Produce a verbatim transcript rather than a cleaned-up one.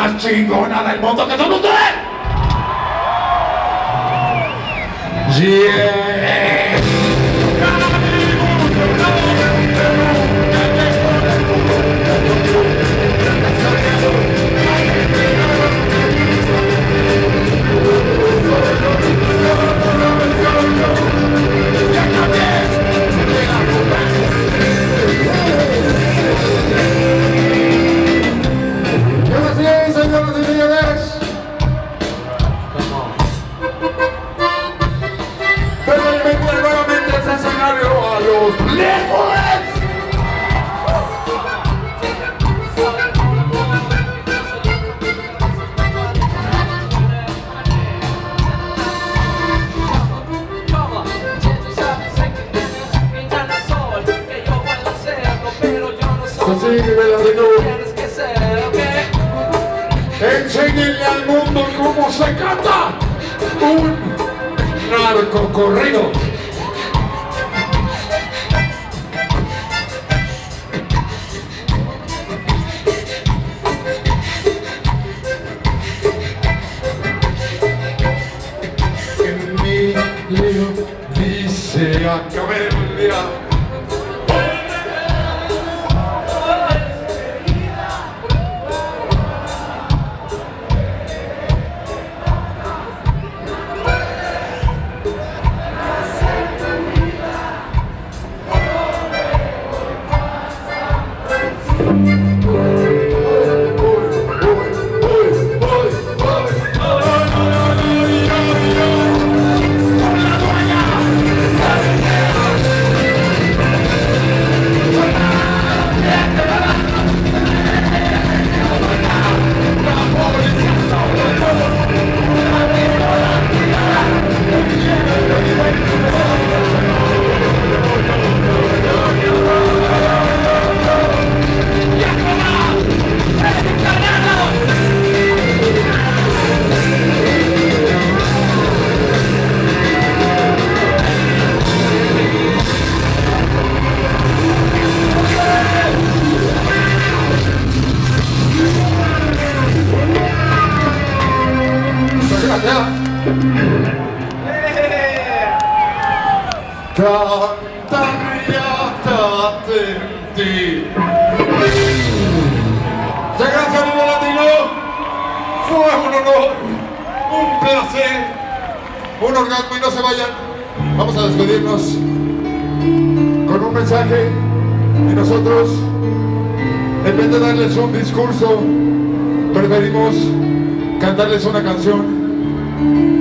más chingona del mundo que son ustedes. Yeah. Enséñenle al mundo cómo se canta un narco corrido. Emilio dice a Camelia. Muchas gracias, Vivo Latino. Fue un honor, un placer, un orgasmo, y no se vayan. Vamos a despedirnos con un mensaje, y nosotros, en vez de darles un discurso, preferimos cantarles una canción.